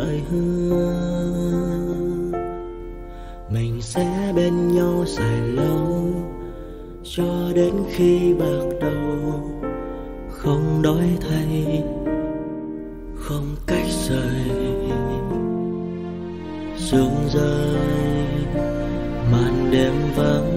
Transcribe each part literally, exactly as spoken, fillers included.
lời hứa mình sẽ bên nhau dài lâu cho đến khi bạc đầu, không đổi thay, không cách rời. Sương rơi màn đêm vắng,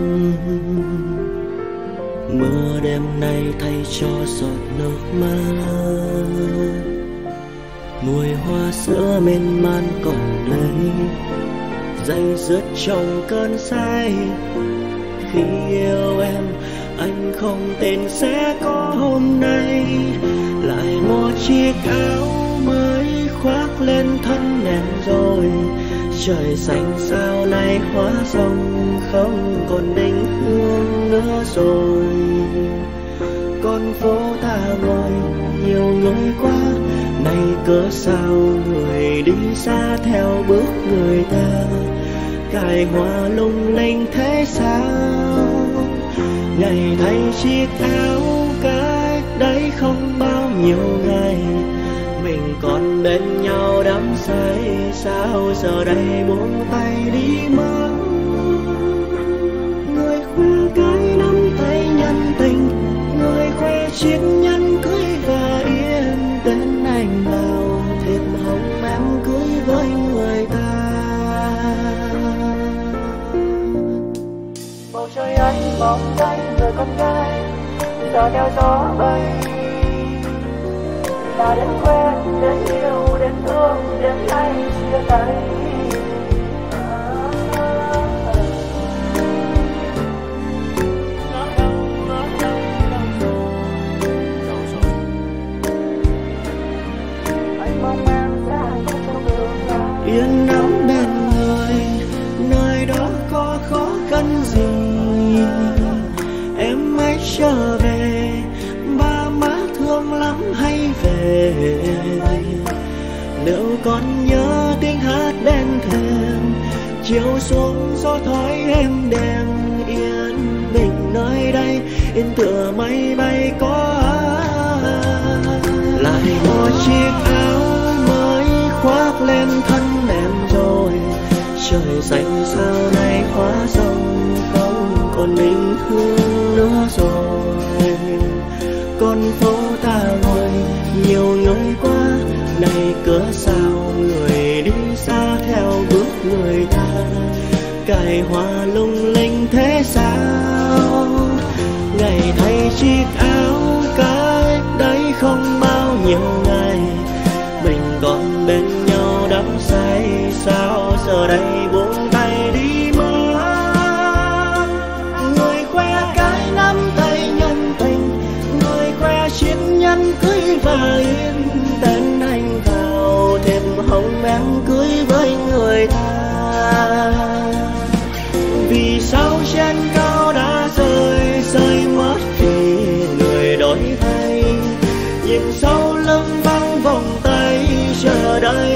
mưa đêm nay thay cho giọt nước mắt. Mùi hoa sữa miên man còn đây, day dứt trong cơn say. Khi yêu em anh không tin sẽ có hôm nay, lại một chiếc áo mới khoác lên thân em rồi. Trời xanh sao nay hóa rông, không còn đinh hương nữa rồi. Con phố ta ngồi nhiều người qua, nay cớ sao người đi xa theo bước người ta. Cài hoa lung linh thế sao, ngày thay chiếc áo cách đấy không bao nhiêu ngày. Mình còn bên nhau đắm say, sao giờ đây buông tay đi mất. Người khoe cái nắm tay nhân tình, người khoe chiếc nhẫn cưới và yên tên anh vào thiệp hồng em cưới với người ta. Bầu trời anh mong thấy người con gái giờ theo gió bay, là đến quen, đến yêu, đến thương, đến tay chia tay. Anh mong em sẽ hạnh phúc trong tương lai, yên ấm bên người, nơi đó có khó khăn gì em hãy trở về. Ba má thương lắm hãy về, nếu còn nhớ tiếng hát đen thèm chiều xuống gió thói êm đềm. Yên bình nơi đây yên tựa mây bay có lại một chiếc áo mới khoác lên thân em rồi. Trời xanh sao nay hóa rông, không còn đinh hương nữa rồi. Con phố ta ngồi nhiều người qua, này cớ sao người đi xa theo bước người ta. Cài hoa lung linh thế sao, ngày thay chiếc áo cách đấy không bao nhiêu ngày. Mình còn bên nhau đắm say, sao giờ đây buông tay đi mất. Người khoe cái nắm tay nhân tình, người khoe chiếc nhẫn cưới và yên tên anh vào thiệp hồng em cưới với người ta. Vì sao trên cao đã rơi rơi mất thì người đổi thay, nhìn sau lưng vắng vòng tay chờ đợi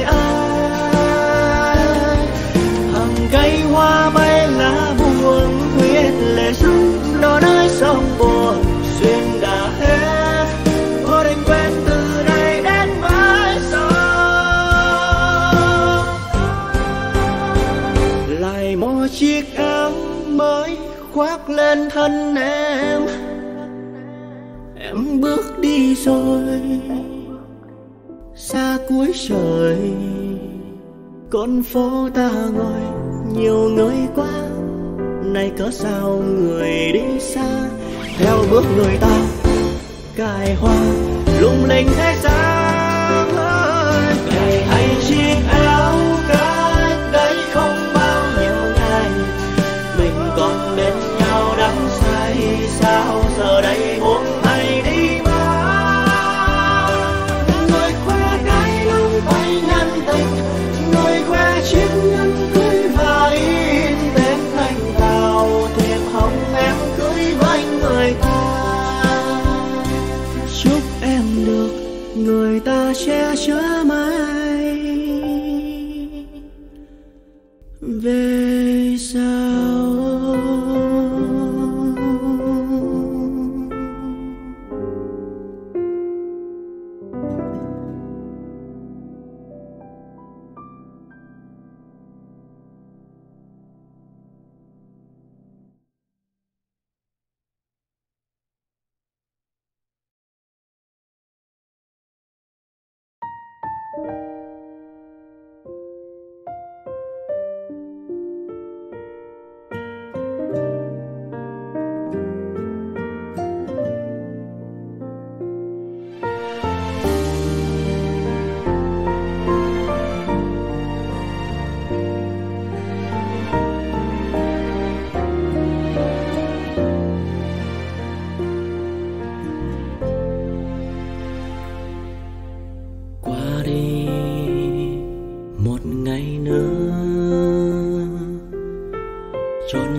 ai. Hàng cây hoa bay ngã buông huyết lệ sông, đó nơi sông buồn xuyên đã hết. Vô định quên từ đây đến mãi sau, lại một chiếc áo mới khoác lên thân em. Em bước đi rồi xa cuối trời, con phố ta ngồi nhiều người qua, nay cớ sao người đi xa theo bước người ta. Cài hoa lung linh thế sao, ngày thay chiếc áo cách đấy không bao nhiêu ngày. Mình còn bên nhau đắm say, sao giờ đây buông tay đi mất. Người khoe cái nắm tay nhân tình, người khoe chiếc nhẫn cưới và in tên anh vào thiệp hồng em cưới với người ta. Chúc em được người ta che chở mãi về sau.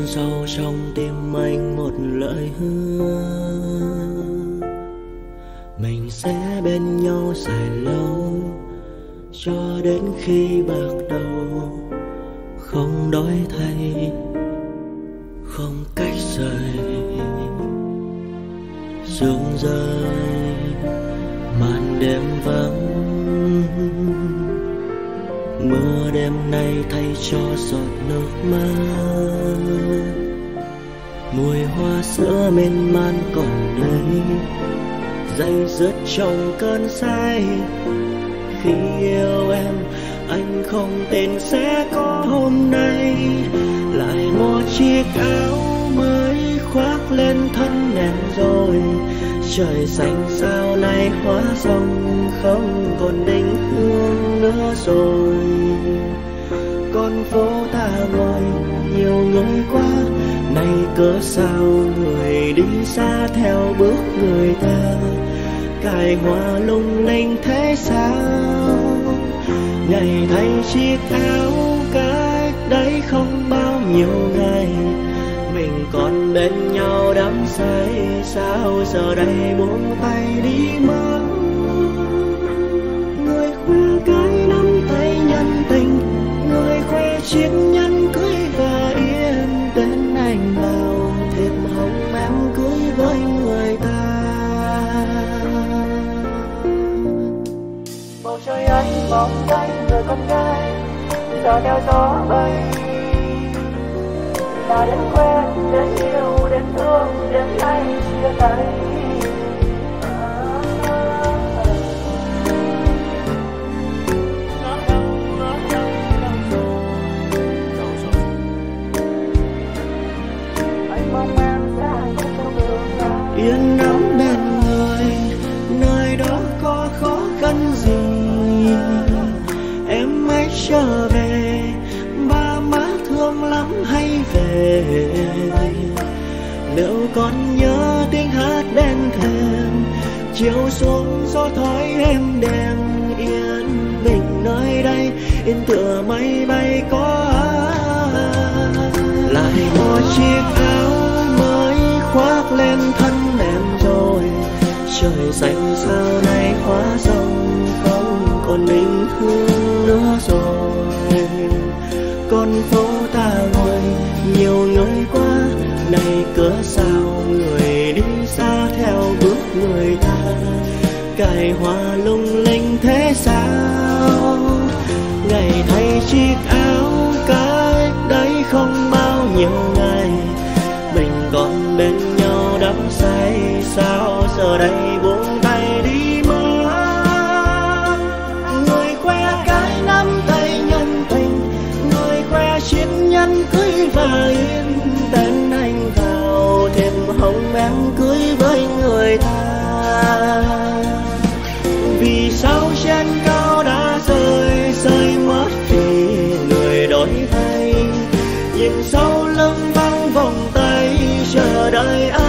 sâu trong tim anh một lời hứa, mình sẽ bên nhau dài lâu cho đến khi bạc đầu, không đổi thay, không cách rời. Sương rơi màn đêm vắng, mưa đêm nay thay cho giọt nước mắt. Mùi hoa sữa mênh man còn đây, day dứt trong cơn say. Khi yêu em anh không tin sẽ có hôm nay, lại một chiếc áo mới khoác lên thân em rồi. Trời xanh sao nay hóa rông, không còn đinh hương nữa rồi. Con phố ta ngồi nhiều người qua, nay cớ sao người đi xa theo bước người ta. Cài hoa lung linh thế sao, ngày thay chiếc áo cách đấy không bao nhiêu ngày. Mình còn bên nhau đắm say, sao giờ đây buông tay đi mất. Người khoe cái nắm tay nhân tình, người khoe chiếc nhẫn cưới và yên tên anh vào thiệp hồng em cưới với người ta. Bầu trời anh mong cánh người con gái giờ theo gió bay, là đến quen, đến yêu, đến thương, đến anh chia tay. Anh mong em sẽ hạnh phúc tương lai, yên ấm bên người, nơi đó có khó khăn gì em hãy trở về. Ba má thương lắm hay về, nếu còn nhớ tiếng hát đen thèm. Chiều xuống gió thổi em đèn, yên bình nơi đây yên tựa mây bay có. Lại một chiếc áo mới khoác lên thân em rồi. Trời xanh sao nay hóa rông, không còn bình thường nữa rồi. Con phố ta ngồi nhiều người qua, nay cớ sao người đi xa theo bước người ta. Cài hoa lung linh thế sao, ngày thay chiếc áo cách đấy không bao nhiêu ngày. Mình còn bên nhau đắm say, sao giờ đây buông tay đi mất. Người khoe cái nắm tay nhân tình, người khoe chiếc nhẫn cưới và yên tên anh vào thiệp hồng em cưới với người ta. Vì sao trên cao đã rơi, rơi mất thì người đổi thay. Nhìn sau lưng băng vòng tay chờ đợi anh.